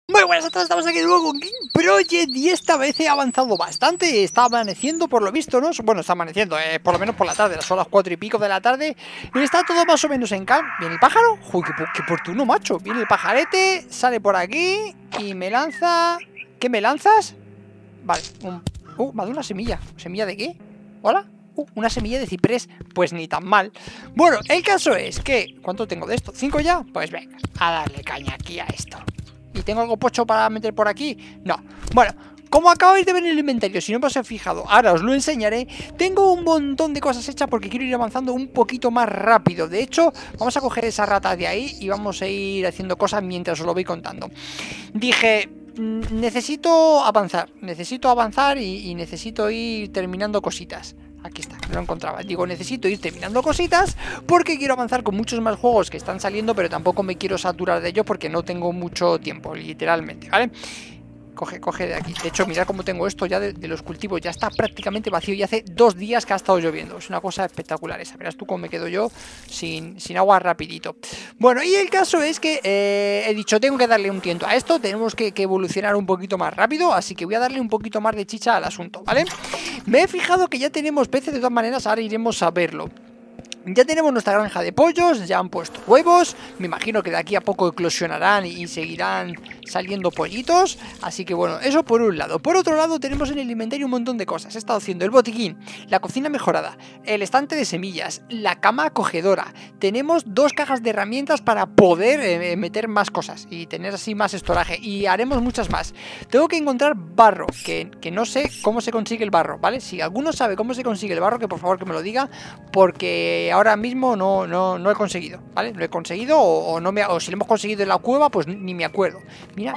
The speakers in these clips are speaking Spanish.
Muy buenas a todos, estamos aquí de nuevo con Game Project y esta vez he avanzado bastante. Está amaneciendo por lo visto, ¿no? Bueno, está amaneciendo, por lo menos por la tarde, son las 4 y pico de la tarde y está todo más o menos en calma. ¿Viene el pájaro? Uy, qué oportuno, macho. Viene el pajarete, sale por aquí y me lanza... ¿Qué me lanzas? Vale, me ha dado una semilla. ¿Semilla de qué? ¿Hola? Una semilla de ciprés, pues ni tan mal. Bueno, el caso es que... ¿Cuánto tengo de esto? ¿5 ya? Pues venga, a darle caña aquí a esto. ¿Y tengo algo pocho para meter por aquí? No. Bueno, como acabáis de ver en el inventario, si no os he fijado, ahora os lo enseñaré. Tengo un montón de cosas hechas porque quiero ir avanzando un poquito más rápido. De hecho, vamos a coger esa rata de ahí y vamos a ir haciendo cosas mientras os lo voy contando. Dije... necesito avanzar y necesito ir terminando cositas. Aquí está, no lo encontraba. Digo, necesito ir terminando cositas porque quiero avanzar con muchos más juegos que están saliendo, pero tampoco me quiero saturar de ellos porque no tengo mucho tiempo, literalmente, ¿vale? Coge de aquí. De hecho, mirad cómo tengo esto ya de los cultivos. Ya está prácticamente vacío y hace 2 días que ha estado lloviendo. Es una cosa espectacular esa. Verás tú cómo me quedo yo sin agua rapidito. Bueno, y el caso es que he dicho, tengo que darle un tiento a esto. Tenemos que evolucionar un poquito más rápido. Así que voy a darle un poquito más de chicha al asunto, ¿vale? Me he fijado que ya tenemos peces. De todas maneras, ahora iremos a verlo. Ya tenemos nuestra granja de pollos, ya han puesto huevos, me imagino que de aquí a poco eclosionarán y seguirán saliendo pollitos, así que bueno, eso por un lado. Por otro lado tenemos en el inventario un montón de cosas. He estado haciendo el botiquín, la cocina mejorada, el estante de semillas, la cama acogedora, tenemos 2 cajas de herramientas para poder meter más cosas y tener así más estoraje, y haremos muchas más. Tengo que encontrar barro, que no sé cómo se consigue el barro, ¿vale? Si alguno sabe cómo se consigue el barro, que por favor que me lo diga, porque ahora mismo no he conseguido, ¿vale? Lo he conseguido o si lo hemos conseguido en la cueva, pues ni me acuerdo. Mira.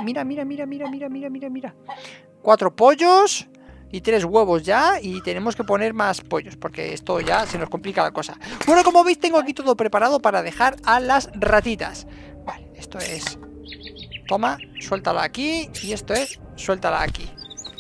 4 pollos y 3 huevos ya, y tenemos que poner más pollos porque esto ya se nos complica la cosa. Bueno, como veis tengo aquí todo preparado para dejar a las ratitas. Vale, esto es... Toma, suéltala aquí y esto es... Suéltala aquí.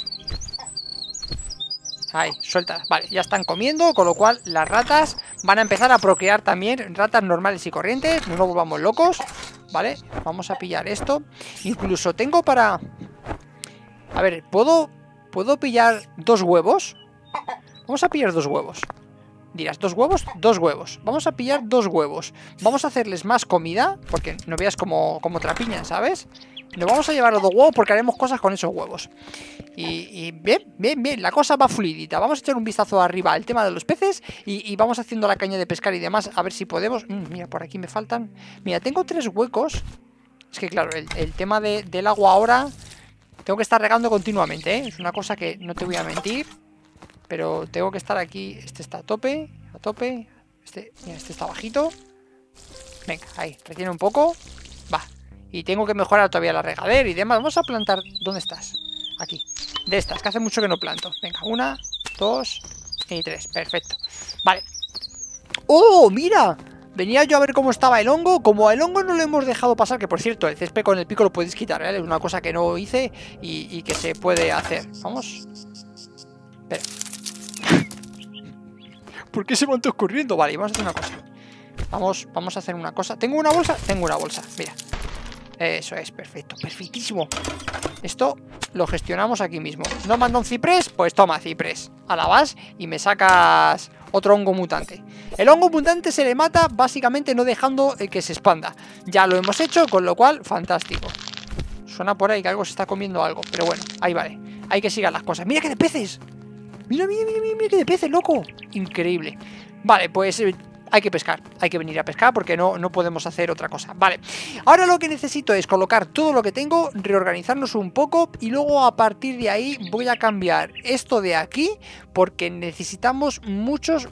Ahí, suéltala. Vale, ya están comiendo, con lo cual las ratas van a empezar a procrear también, ratas normales y corrientes, no nos volvamos locos, ¿vale? Vamos a pillar esto. Incluso tengo para... A ver, ¿puedo pillar 2 huevos? Vamos a pillar 2 huevos. Dirás, ¿2 huevos? 2 huevos. Vamos a pillar 2 huevos. Vamos a hacerles más comida, porque no veas como trapiñan, ¿sabes? Nos vamos a llevar los 2 huevos porque haremos cosas con esos huevos. Y bien, la cosa va fluidita. Vamos a echar un vistazo arriba al tema de los peces y vamos haciendo la caña de pescar y demás, a ver si podemos... mira, por aquí me faltan... Mira, tengo 3 huecos. Es que claro, el tema del agua ahora... Tengo que estar regando continuamente, ¿eh? Es una cosa que no te voy a mentir, pero tengo que estar aquí. Este está a tope. Mira, este está bajito. Venga, ahí, retiene un poco. Va. Y tengo que mejorar todavía la regadera y demás. Vamos a plantar... ¿Dónde estás? Aquí. De estas, que hace mucho que no planto. Venga, 1, 2 y 3. Perfecto. Vale. ¡Oh, mira! Venía yo a ver cómo estaba el hongo. Como el hongo no lo hemos dejado pasar, que por cierto, el césped con el pico lo podéis quitar, ¿eh? Es una cosa que no hice y que se puede hacer. Vamos. Espera. ¿Por qué se van todos corriendo? Vale, vamos a hacer una cosa. Vamos a hacer una cosa. ¿Tengo una bolsa? Tengo una bolsa, mira. Eso es, perfecto, perfectísimo. Esto lo gestionamos aquí mismo. ¿No manda un ciprés? Pues toma, ciprés. Ahora vas y me sacas otro hongo mutante. El hongo mutante se le mata básicamente no dejando que se expanda. Ya lo hemos hecho, con lo cual, fantástico. Suena por ahí que algo se está comiendo algo, pero bueno, ahí vale. Hay que sigan las cosas. ¡Mira que de peces! ¡Mira que de peces, loco! Increíble. Vale, pues... hay que pescar, hay que venir a pescar porque no podemos hacer otra cosa. Vale, ahora lo que necesito es colocar todo lo que tengo, reorganizarnos un poco y luego a partir de ahí voy a cambiar esto de aquí porque necesitamos muchos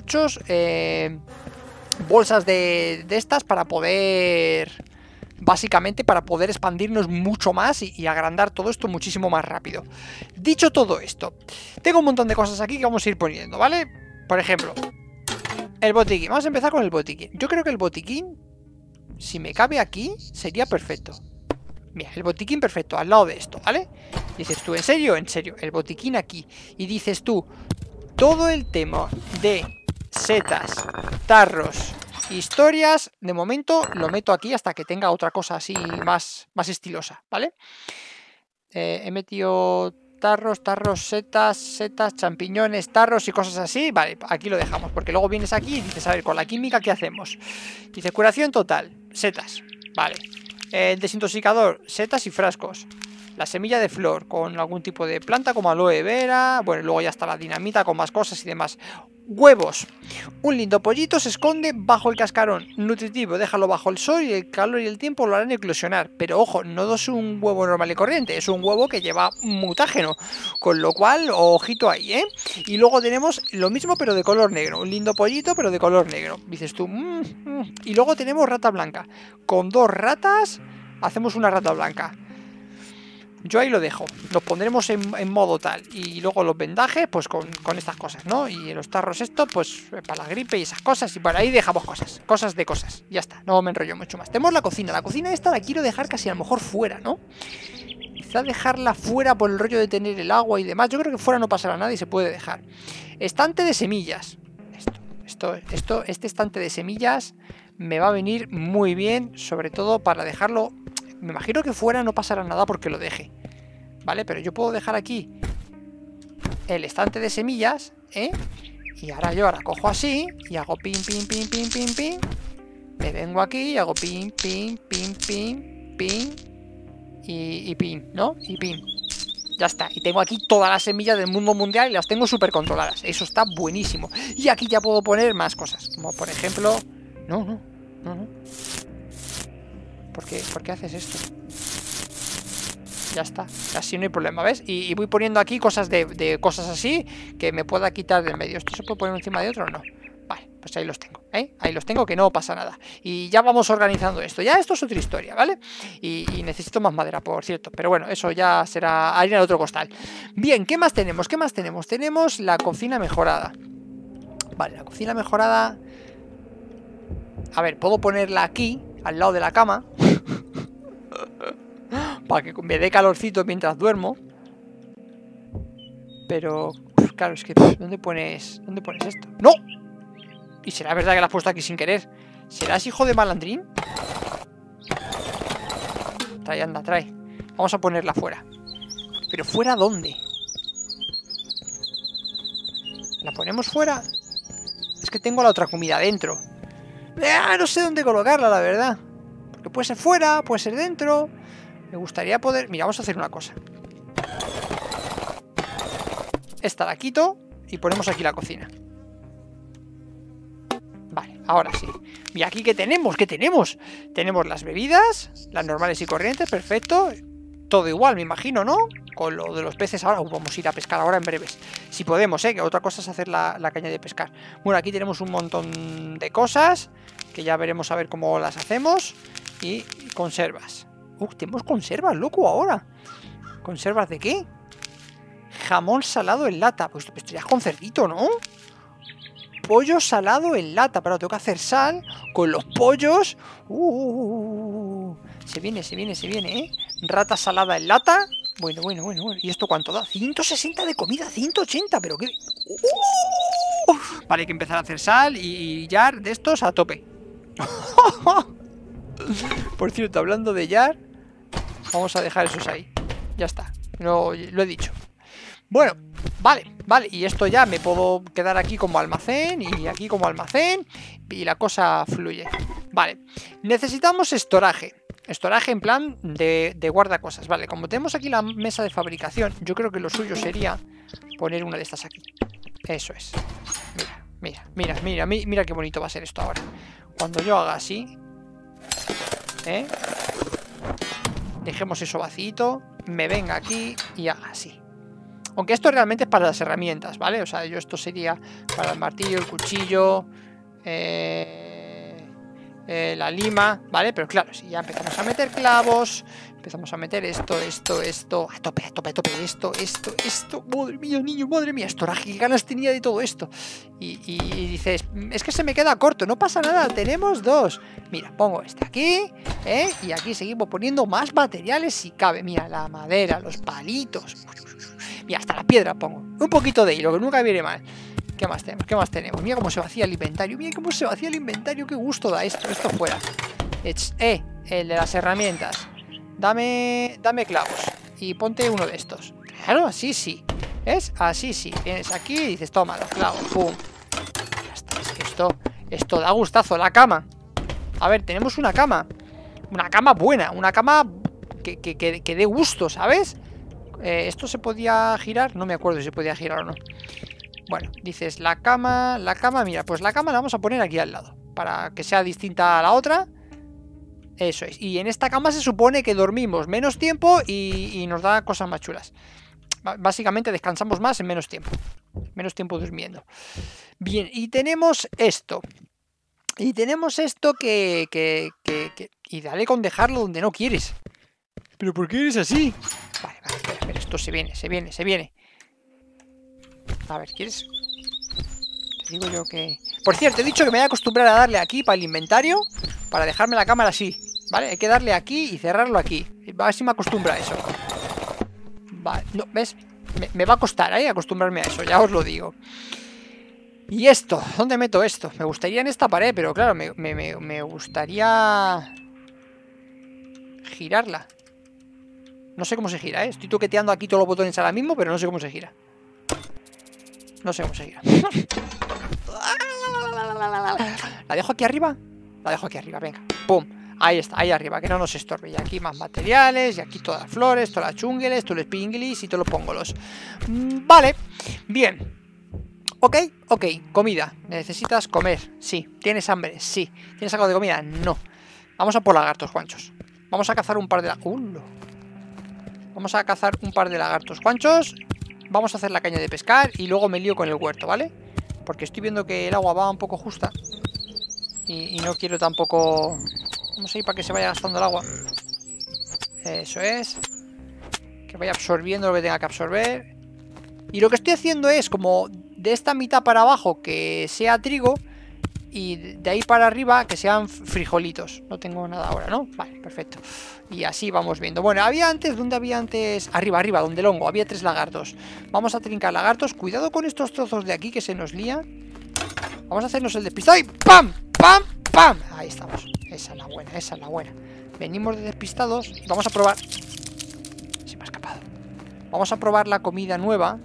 bolsas de estas para poder... Básicamente para poder expandirnos mucho más y agrandar todo esto muchísimo más rápido. Dicho todo esto, tengo un montón de cosas aquí que vamos a ir poniendo, ¿vale? Por ejemplo... El botiquín, vamos a empezar con el botiquín. Yo creo que el botiquín, si me cabe aquí, sería perfecto. Mira, el botiquín perfecto, al lado de esto, ¿vale? Dices tú, ¿en serio? En serio, el botiquín aquí. Y dices tú, todo el tema de setas, tarros historias, de momento lo meto aquí hasta que tenga otra cosa así más estilosa, ¿vale? He metido tarros, setas, champiñones, tarros y cosas así. Vale, aquí lo dejamos, porque luego vienes aquí y dices, a ver, con la química, ¿qué hacemos? Dice, curación total, setas, vale. Desintoxicador, setas y frascos. La semilla de flor con algún tipo de planta como aloe vera. Bueno, luego ya está la dinamita con más cosas y demás. Huevos. Un lindo pollito se esconde bajo el cascarón. Nutritivo, déjalo bajo el sol y el calor y el tiempo lo harán eclosionar. Pero ojo, no es un huevo normal y corriente, es un huevo que lleva mutágeno. Con lo cual, ojito ahí, ¿eh? Y luego tenemos lo mismo pero de color negro. Un lindo pollito pero de color negro. Dices tú, Y luego tenemos rata blanca. Con 2 ratas hacemos una rata blanca. Yo ahí lo dejo, los pondremos en modo tal. Y luego los vendajes, pues con estas cosas, ¿no? Y los tarros esto, pues para la gripe y esas cosas. Y por ahí dejamos cosas de cosas. Ya está, no me enrollo mucho más. Tenemos la cocina esta la quiero dejar casi a lo mejor fuera, ¿no? Quizá dejarla fuera por el rollo de tener el agua y demás. Yo creo que fuera no pasará nada y se puede dejar. Estante de semillas. Este estante de semillas me va a venir muy bien, sobre todo para dejarlo. Me imagino que fuera no pasará nada porque lo deje, ¿vale? Pero yo puedo dejar aquí el estante de semillas, ¿eh? Y ahora cojo así y hago pin, pin, pin, pin, pin, pin. Me vengo aquí y hago pin, pin, pin, pin, pin y pin, ¿no? Y pin. Ya está. Y tengo aquí todas las semillas del mundo mundial y las tengo súper controladas. Eso está buenísimo. Y aquí ya puedo poner más cosas. Como por ejemplo... No. ¿Por qué haces esto? Ya está, así no hay problema, ¿ves? Y voy poniendo aquí cosas de cosas así que me pueda quitar del medio. ¿Esto se puede poner encima de otro o no? Vale, pues ahí los tengo, ¿eh? Ahí los tengo, que no pasa nada. Y ya vamos organizando esto. Ya esto es otra historia, ¿vale? Y necesito más madera, por cierto. Pero bueno, eso ya será harina de otro costal. Bien, ¿qué más tenemos? Tenemos la cocina mejorada. Vale, la cocina mejorada... A ver, puedo ponerla aquí, al lado de la cama, para que me dé calorcito mientras duermo. Pero, claro, es que ¿dónde pones esto? ¡No! ¿Y será verdad que la has puesto aquí sin querer? ¿Serás hijo de malandrín? Trae, anda, trae. Vamos a ponerla fuera. ¿Pero fuera dónde? ¿La ponemos fuera? Es que tengo la otra comida dentro. No sé dónde colocarla, la verdad. Porque puede ser fuera, puede ser dentro. Me gustaría poder... Mira, vamos a hacer una cosa. Esta la quito y ponemos aquí la cocina. Vale, ahora sí. Mira, aquí ¿qué tenemos? Tenemos las bebidas, las normales y corrientes, perfecto. Todo igual, me imagino, ¿no? Con lo de los peces ahora. Vamos a ir a pescar ahora en breves. Si podemos, que otra cosa es hacer la caña de pescar. Bueno, aquí tenemos un montón de cosas que ya veremos a ver cómo las hacemos. Y conservas. Tenemos conservas, loco, ahora. ¿Conservas de qué? Jamón salado en lata. Pues esto ya es con cerdito, ¿no? Pollo salado en lata. Pero tengo que hacer sal con los pollos. Se viene, ¿eh? Rata salada en lata. Bueno. ¿Y esto cuánto da? 160 de comida, 180. Pero qué... Vale, hay que empezar a hacer sal y jar de estos a tope. Por cierto, hablando de jar, vamos a dejar esos ahí. Ya está, lo he dicho. Bueno, vale. Y esto ya me puedo quedar aquí como almacén y aquí como almacén. Y la cosa fluye. Vale, necesitamos estoraje. Estoraje en plan de guardacosas. Vale, como tenemos aquí la mesa de fabricación, yo creo que lo suyo sería poner una de estas aquí. Eso es. Mira qué bonito va a ser esto ahora. Cuando yo haga así, dejemos eso vacío, me venga aquí y haga así. Aunque esto realmente es para las herramientas, ¿vale? O sea, esto sería para el martillo, el cuchillo, la lima, ¿vale? Pero claro, si ya empezamos a meter clavos, empezamos a meter esto, a tope, esto, madre mía, niño, madre mía, estoraje, qué ganas tenía de todo esto. Y dices, es que se me queda corto, no pasa nada, tenemos 2. Mira, pongo este aquí, y aquí seguimos poniendo más materiales si cabe. Mira, la madera, los palitos, mira, hasta la piedra pongo, un poquito de hilo, que nunca viene mal. ¿Qué más tenemos? ¿Qué más tenemos? Mira cómo se vacía el inventario. Mira cómo se vacía el inventario. Qué gusto da esto. Esto fuera. El de las herramientas. Dame clavos. Y ponte uno de estos. Claro, así sí. ¿Ves? Así sí. Vienes aquí y dices, toma, los clavos. Pum. Ya está. Es que esto da gustazo. La cama. A ver, tenemos una cama. Una cama buena. Una cama que dé gusto, ¿sabes? ¿Esto se podía girar? No me acuerdo si se podía girar o no. Bueno, dices la cama, mira, pues la cama la vamos a poner aquí al lado, para que sea distinta a la otra. Eso es, y en esta cama se supone que dormimos menos tiempo y nos da cosas más chulas. Básicamente descansamos más en menos tiempo durmiendo. Bien, y tenemos esto. Y tenemos esto que y dale con dejarlo donde no quieres. ¿Pero por qué eres así? Vale, espera, esto se viene. A ver, ¿quieres? Te digo yo que... Por cierto, he dicho que me voy a acostumbrar a darle aquí para el inventario, para dejarme la cámara así, ¿vale? Hay que darle aquí y cerrarlo aquí. A ver si me acostumbra a eso. Vale, no, ¿ves? Me va a costar, acostumbrarme a eso, ya os lo digo. ¿Y esto? ¿Dónde meto esto? Me gustaría en esta pared, pero claro, me gustaría... girarla. No sé cómo se gira, ¿eh? Estoy toqueteando aquí todos los botones ahora mismo, pero no sé cómo se gira. No sé cómo se gira. ¿La dejo aquí arriba? La dejo aquí arriba, venga. ¡Pum! Ahí está, ahí arriba, que no nos estorbe. Y aquí más materiales, y aquí todas las flores, todas las chungles, todos los pinglis y todos los póngolos. Vale, bien. Ok, comida. ¿Necesitas comer? Sí. ¿Tienes hambre? Sí. ¿Tienes algo de comida? No. Vamos a por lagartos, Juanchos. Vamos a cazar un par de Vamos a cazar un par de lagartos, Juanchos. Vamos a hacer la caña de pescar y luego me lío con el huerto, ¿vale? Porque estoy viendo que el agua va un poco justa. Y no quiero tampoco... Vamos a ir para que se vaya gastando el agua. Eso es. Que vaya absorbiendo lo que tenga que absorber. Y lo que estoy haciendo es como de esta mitad para abajo que sea trigo y de ahí para arriba que sean frijolitos. No tengo nada ahora, ¿no? Vale, perfecto. Y así vamos viendo. Bueno, ¿dónde había antes? Arriba, donde el hongo, había 3 lagartos. Vamos a trincar lagartos. Cuidado con estos trozos de aquí que se nos lía. Vamos a hacernos el despistado y ¡pam! ¡Pam! ¡Pam! Ahí estamos. Esa es la buena. Venimos de despistados y vamos a probar. Se me ha escapado. Vamos a probar la comida nueva.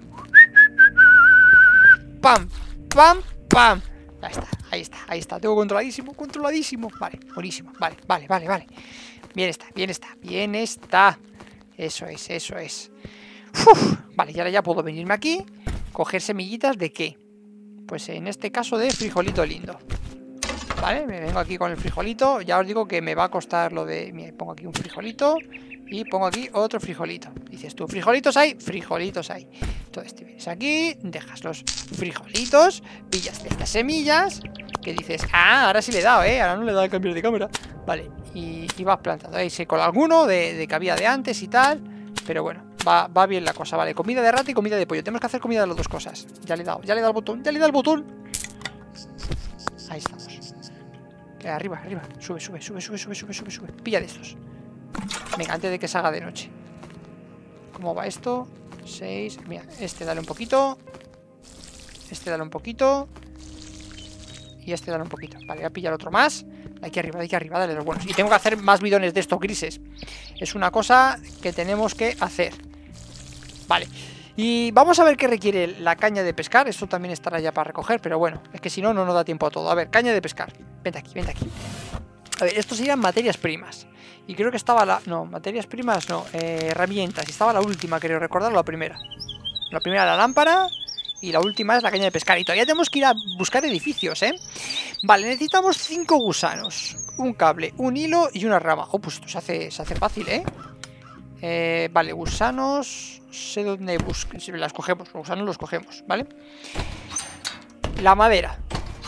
¡Pam! ¡Pam! ¡Pam! Ahí está. Tengo controladísimo. Vale, buenísimo. Vale. Bien está. Eso es. Uf, vale, y ahora ya puedo venirme aquí. Coger semillitas de qué. Pues en este caso de frijolito lindo. Vale, me vengo aquí con el frijolito. Ya os digo que me va a costar lo de... Mira, pongo aquí un frijolito y pongo aquí otro frijolito. Dices tú, ¿frijolitos hay? Frijolitos hay. Entonces te vienes aquí, dejas los frijolitos, pillas de estas semillas, que dices, ahora sí le he dado, ahora no le he dado el cambio de cámara. Vale, y vas plantando. Ahí se cola alguno de que había de antes y tal. Pero bueno, va bien la cosa, vale. Comida de rata y comida de pollo. Tenemos que hacer comida de las dos cosas. Ya le he dado al botón. Ahí estamos. Arriba. Sube. Pilla de estos. Venga, antes de que salga de noche. ¿Cómo va esto? 6. Mira, dale un poquito. Dale un poquito. Y dale un poquito. Vale, voy a pillar otro más. Aquí arriba, dale los buenos. Y tengo que hacer más bidones de estos grises. Es una cosa que tenemos que hacer. Vale. Y vamos a ver qué requiere la caña de pescar. Esto también estará ya para recoger, pero bueno, es que si no, no nos da tiempo a todo. A ver, caña de pescar. Vente aquí. A ver, estos serían materias primas. Y creo que estaba la... No, materias primas no. Herramientas. Y estaba la última, creo recordar, la primera. La primera la lámpara. Y la última es la caña de pescar. Y todavía tenemos que ir a buscar edificios, ¿eh? Vale, necesitamos 5 gusanos. Un cable, un hilo y una rama. Oh, pues esto se hace fácil, ¿eh? Vale, gusanos... Sé dónde buscar. Si las cogemos, los gusanos los cogemos, ¿vale? La madera.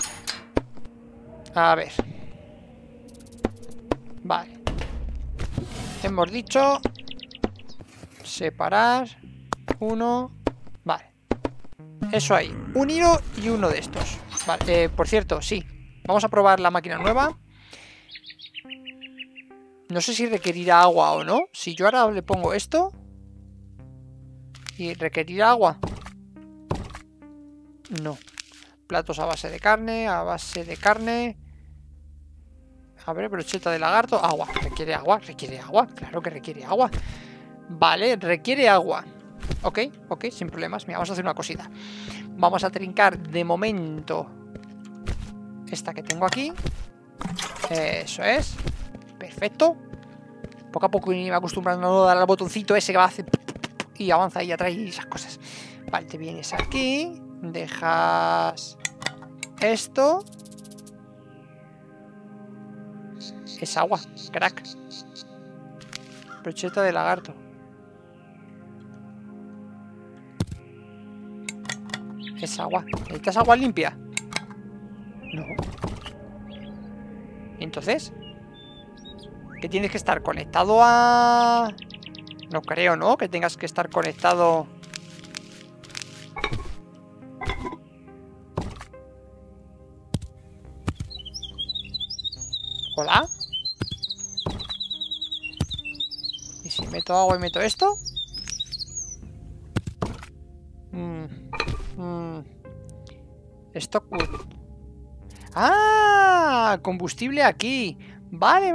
A ver. Vale. Hemos dicho separar uno. Vale. Eso ahí. Un hilo y uno de estos. Vale. Por cierto, sí. Vamos a probar la máquina nueva. No sé si requerirá agua o no. Si yo ahora le pongo esto y requerirá agua. No. Platos a base de carne, a base de carne. A ver, brocheta de lagarto. Agua, requiere agua, claro que requiere agua. Vale, requiere agua. Ok, sin problemas. Mira, vamos a hacer una cosita. Vamos a trincar de momento esta que tengo aquí. Eso es. Perfecto. Poco a poco me acostumbrando a dar al botoncito ese que va a hacer y avanza ahí atrás y esas cosas. Vale, te vienes aquí. Dejas esto. Es agua, crack. Brocheta de lagarto. Es agua. ¿Necesitas agua limpia? No. Entonces, ¿que tienes que estar conectado a...? No creo, ¿no? Que tengas que estar conectado... ¿Hola? ¿Y si meto agua y meto esto? Esto... ¡Ah! Combustible aquí. Vale.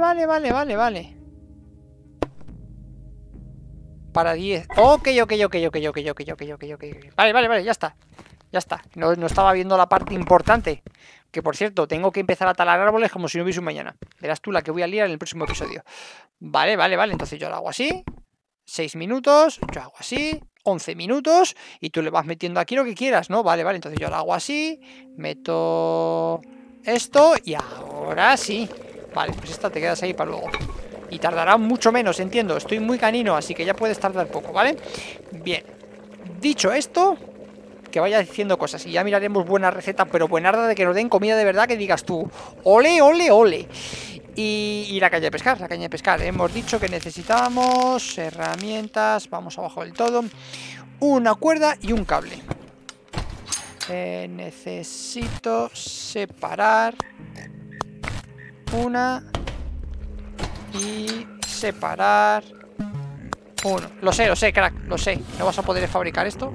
Para 10. Ok. Vale, ya está. No estaba viendo la parte importante. Que por cierto, tengo que empezar a talar árboles como si no hubiese un mañana. Verás tú la que voy a liar en el próximo episodio. Vale. Entonces yo lo hago así. 6 minutos. Yo hago así. 11 minutos. Y tú le vas metiendo aquí lo que quieras, ¿no? Vale. Entonces yo lo hago así. Meto esto. Y ahora sí. Vale, pues esta te quedas ahí para luego. Y tardará mucho menos, entiendo. Estoy muy canino, así que ya puedes tardar poco, ¿vale? Bien. Dicho esto, que vaya diciendo cosas. Y ya miraremos buena receta, pero buenarda de que nos den comida de verdad, que digas tú, ole. Y la caña de pescar. Hemos dicho que necesitábamos herramientas. Vamos abajo del todo. Una cuerda y un cable. Necesito separar una y separar uno. Lo sé, crack, lo sé. No vas a poder fabricar esto.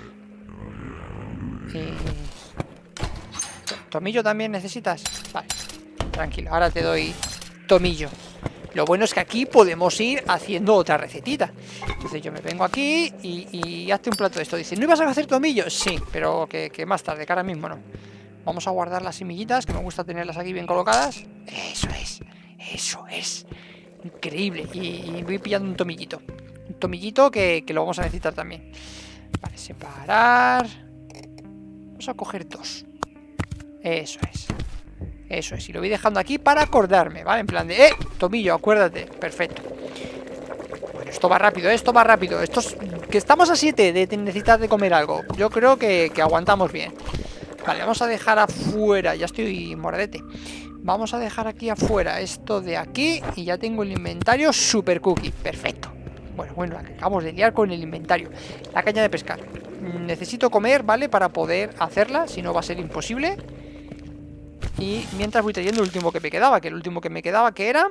¿Tomillo también necesitas? Vale, tranquilo, ahora te doy tomillo. Lo bueno es que aquí podemos ir haciendo otra recetita. Entonces yo me vengo aquí y hazte un plato de esto. Dice, ¿no ibas a hacer tomillo? Sí, pero que más tarde, que ahora mismo no. Vamos a guardar las semillitas, que me gusta tenerlas aquí bien colocadas. Eso es. Increíble. Y voy pillando un tomillito. Un tomillito que lo vamos a necesitar también. Vale, separar. Vamos a coger 2. Eso es. Y lo voy dejando aquí para acordarme, ¿vale? En plan de, tomillo, acuérdate. Perfecto. Bueno, esto va rápido, que estamos a 7 de necesitar de comer algo. Yo creo que aguantamos bien. Vale, vamos a dejar afuera. Ya estoy moradete. Vamos a dejar aquí afuera esto de aquí. Y ya tengo el inventario super cookie. Perfecto. Bueno, acabamos de liar con el inventario. La caña de pescar. Necesito comer, ¿vale? Para poder hacerla. Si no va a ser imposible. Y mientras voy trayendo el último que me quedaba. Que el último que me quedaba que era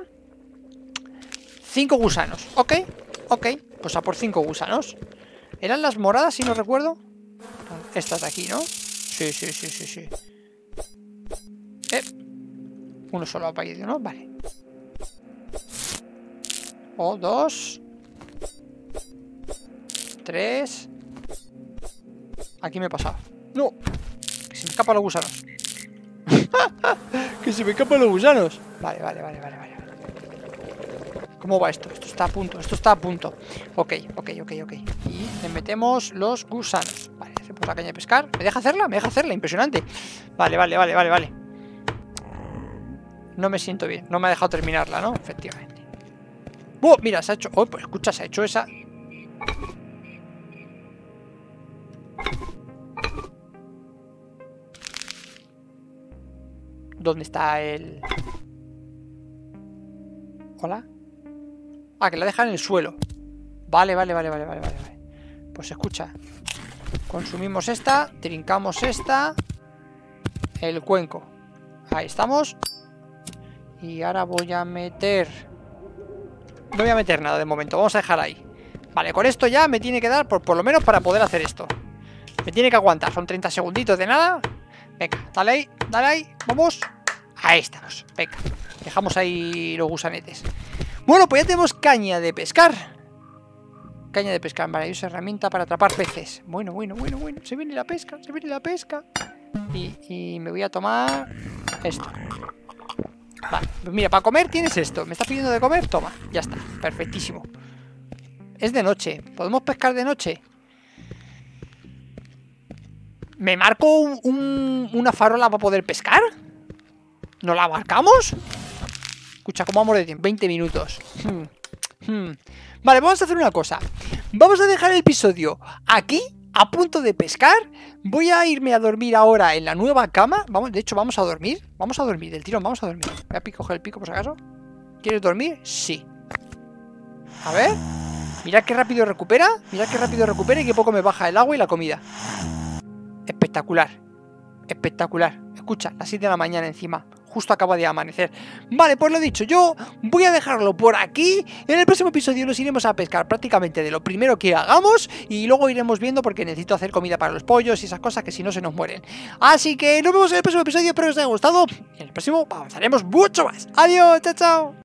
5 gusanos. Ok. Pues a por 5 gusanos. ¿Eran las moradas si no recuerdo? Estas de aquí, ¿no? Sí. Uno solo ha caído, ¿no? Vale. 2 3. Aquí me he pasado. ¡No! Que se me escapan los gusanos. Que se me escapan los gusanos. Vale. ¿Cómo va esto? Esto está a punto. Ok. Y le metemos los gusanos. Vale, hacemos la caña de pescar. ¿Me deja hacerla? Impresionante. Vale. No me siento bien. No me ha dejado terminarla, ¿no? Efectivamente. Mira, se ha hecho... pues escucha, se ha hecho esa... ¿Dónde está el...? ¿Hola? Que la dejan en el suelo. Vale. Pues escucha. Consumimos esta, trincamos esta. El cuenco. Ahí estamos. Y ahora voy a meter... No voy a meter nada de momento, vamos a dejar ahí. Vale, con esto ya me tiene que dar por lo menos para poder hacer esto. Me tiene que aguantar, son 30 segunditos de nada. Venga, dale ahí, vamos. Ahí estamos, venga. Dejamos ahí los gusanetes. Bueno, pues ya tenemos caña de pescar. Caña de pescar, maravillosa herramienta para atrapar peces. Bueno. Se viene la pesca, Y me voy a tomar esto. Vale, pues mira, para comer tienes esto. ¿Me estás pidiendo de comer? Toma, ya está, perfectísimo. Es de noche, ¿podemos pescar de noche? ¿Me marco una farola para poder pescar? ¿Nos la marcamos? Escucha, ¿cómo vamos de tiempo? 20 minutos. Vale, vamos a hacer una cosa. Vamos a dejar el episodio aquí, a punto de pescar. Voy a irme a dormir ahora en la nueva cama. De hecho, vamos a dormir. Vamos a dormir, del tirón, vamos a dormir. Voy a coger el pico por si acaso. ¿Quieres dormir? Sí. A ver. Mirad qué rápido recupera. Mirad qué rápido recupera y qué poco me baja el agua y la comida. Espectacular. Espectacular. Escucha, las 7 de la mañana encima. Justo acaba de amanecer. Vale, pues lo dicho, yo voy a dejarlo por aquí. En el próximo episodio nos iremos a pescar prácticamente de lo primero que hagamos. Y luego iremos viendo porque necesito hacer comida para los pollos y esas cosas que si no se nos mueren. Así que nos vemos en el próximo episodio. Espero que os haya gustado. Y en el próximo avanzaremos mucho más. Adiós, chao, chao.